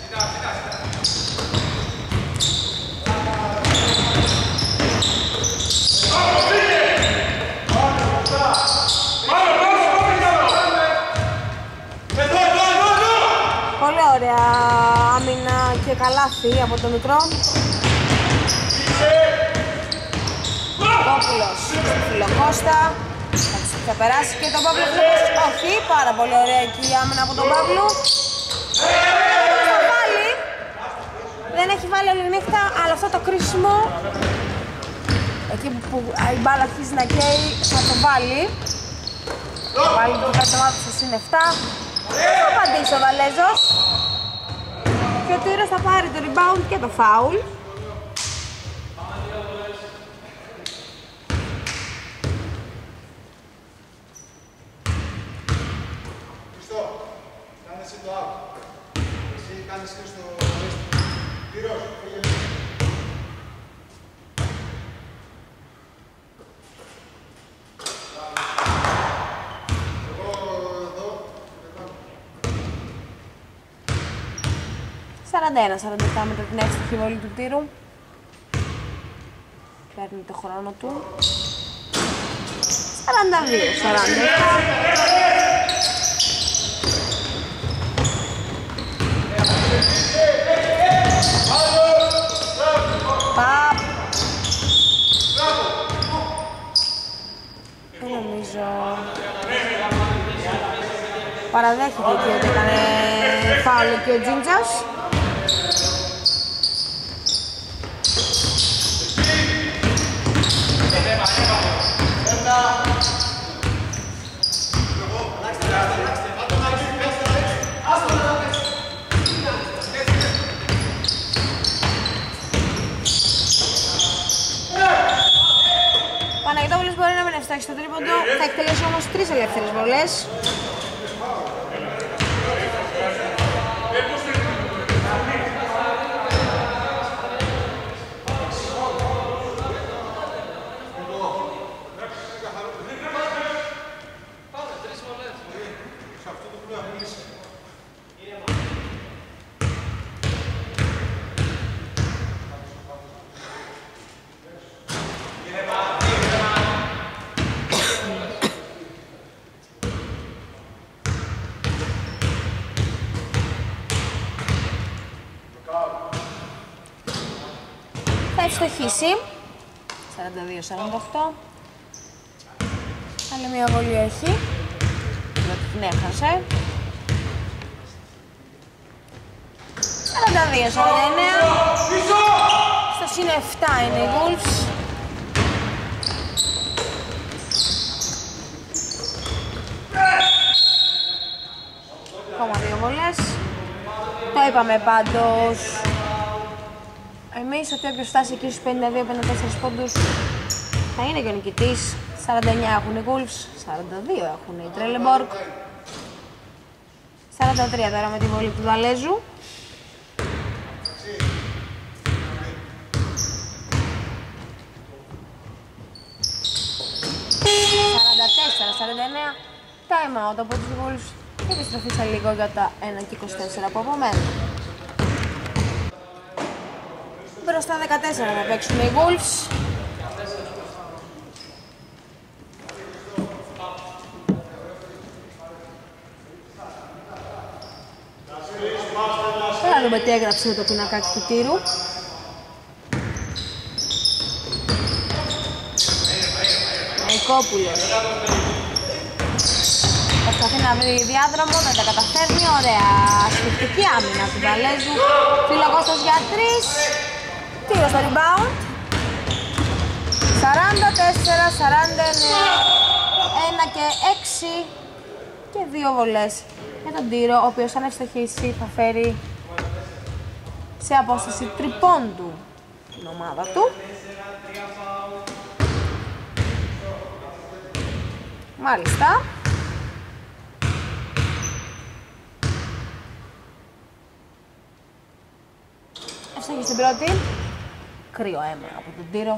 Πολύ ωραία άμυνα και καλάθι από το μικρό. Κόπουλος στο Φιλοκώστα. Θα περάσει και τον Παύλο Φιλοκώστα. Όχι, πάρα πολύ ωραία εκεί η άμυνα από τον Παύλο. Θα βάλει. Δεν έχει βάλει όλη νύχτα, αλλά αυτό το κρίσιμο εκεί που η μπάλα αρχίζει να καίει θα το βάλει. Θα βάλει το κατεμάτο στο συν 7. Θα απαντήσει ο Δαλέζος. Και ο Τύρος θα πάρει το rebound και το foul. 41-47 μετά την εύστοχη βολή του τύρου. Παίρνει το χρόνο του. 42-47. Παπ. Δεν νομίζω. Παραδέχεται εκεί ότι έκανε φάουλ και ο Τζίντζας. Παναγιτόπουλος μπορεί να μην ευστάξει στο τρίποντο, θα εκτελέσει όμως 3 ελεύθερες βολές. Θα ευστοχίσει. 42-48. Άλλη μια βολή έχει. Γιατί την έχασε. 42-49. Στο συν 7 είναι οι Wolves. Ακόμα 2 βολές. Το είπαμε πάντως εμείς ότι όποιος φτάσει εκεί στους 52-54 πόντους θα είναι και ο νικητής. 49 έχουν οι Wolves, 42 έχουν οι Τρέλεμπορκ. 43 τώρα με τη βολή του Δαλέζου. Time out από τους Wolves και επιστροφή σε λίγο για τα 1 και 24 από μένα. Μπροστά 14 θα παίξουν οι Wolves. Θα δούμε τι έγραψε το πινακάκι του τύρου. Νικόπουλος. Προσπαθεί να βρει διάδρομο, δεν τα καταφέρνει. Ωραία σκεφτική άμυνα του Δαλέζου. Φιλοκώστος για 3. Τύρο στο rebound. 44-49. 1 και 6 και 2 βολές για τον τύρο, ο οποίος αν ευστοχίσει θα φέρει σε απόσταση τριπώντου την ομάδα του. Μάλιστα. Ευστοχή στην πρώτη. Κρύο αίμα από τον τύρο.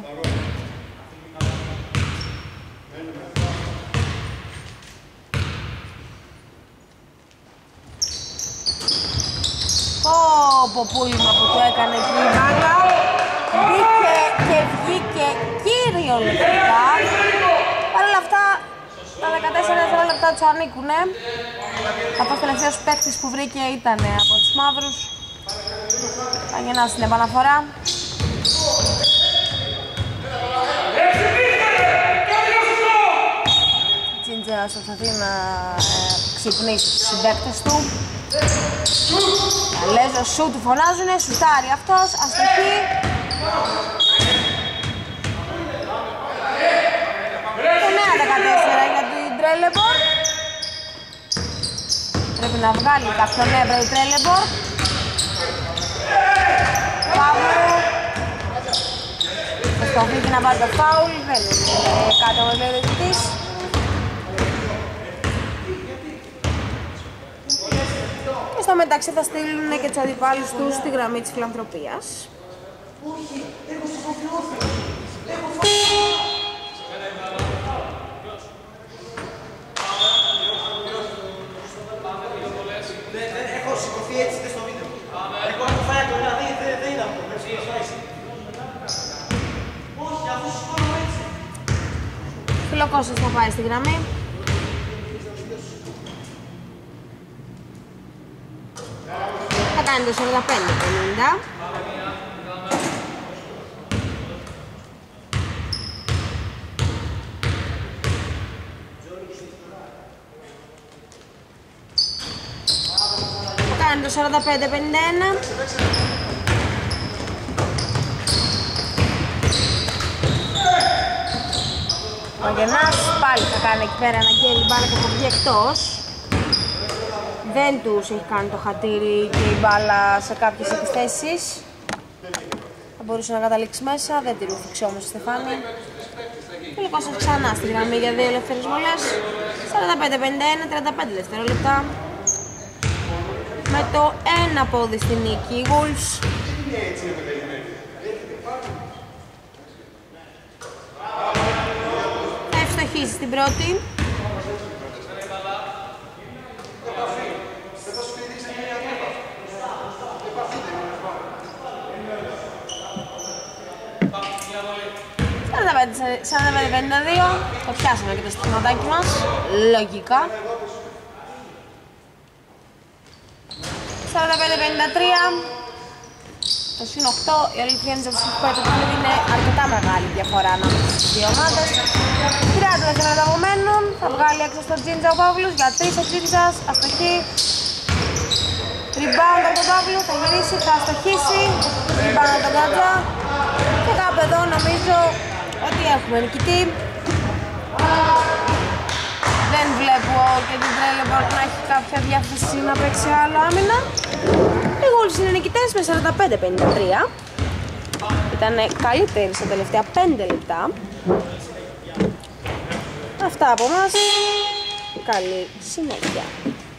Πω πούλημα που του έκανε εκεί η μπάλα. Μπήκε και βγήκε κυριολεκτικά. Παρ' όλα αυτά τα 14 δευτερόλεπτα του ανήκουνε. Αυτός ο τελευταίος παίκτης που βρήκε ήταν από τους μαύρους. Θα γεννάσει την επαναφορά. Τζίντζας προσπαθεί να ξυπνήσει τους συμπαίκτες του. Αλέζο σου του φωνάζουνε, σουτάρει αυτός, αστοχή. Το 9-14 για την Τρέλεμπορκ. Πρέπει να βγάλει κάποιον έβρα η Τρέλεμπορκ. Παύλου. Θα φύγει να βάλει το φάουλ, δεν είναι κάτω από το διαιτητής. Και στο μεταξύ θα στείλουν και τους αντιπάλους τους στη γραμμή της φιλανθρωπίας. Έχω σηκωθεί έτσι στο βίντεο. Εγώ έχω φάει Φιλοκώστας θα πάει στη γραμμή. Θα κάνει το 45-50. Θα κάνει το 45-51. Ο Γεννάς πάλι θα κάνει εκεί πέρα ένα γκέλι μπάλα και θα βγει εκτός. Δεν τους έχει κάνει το χατήρι και η μπάλα σε κάποιες επιθέσεις. Θα μπορούσε να καταλήξει μέσα, δεν τη ρούφηξε όμως η Στεφάνη. Φιλοκώστας ξανά στη γραμμή για 2 ελεύθερες βολές. 45-51, 35 δευτερόλεπτα. Με το ένα πόδι στη νίκη οι Wolves. Θα ευστοχίσει στην πρώτη. Σαν 45-52, το πιάσαμε και το στοιχηματάκι μας, λογικά. 45-53, το συν 8, η αλήθεια είναι ότι είναι αρκετά μεγάλη διαφορά ανάμεσα στις δύο ομάδες. 30 δευτερόλεπτα απομένουν, θα βγάλει έξω στο Τζίντζα ο Παύλος, για 3 ο Τζίντζας, αστοχή. Rebound από τον Παύλο, θα γυρίσει, θα αστοχίσει, rebound από τον Γκρατζά. Και κάπου εδώ νομίζω ότι έχουμε νικητή. Δεν βλέπω και την Trelleborg να έχει κάποια διάθεση να παίξει άλλο άμυνα. Οι Wolves είναι νικητές με 45-53. Ήταν καλύτεροι στα τελευταία 5 λεπτά. Αυτά από εμάς. Καλή συνέχεια.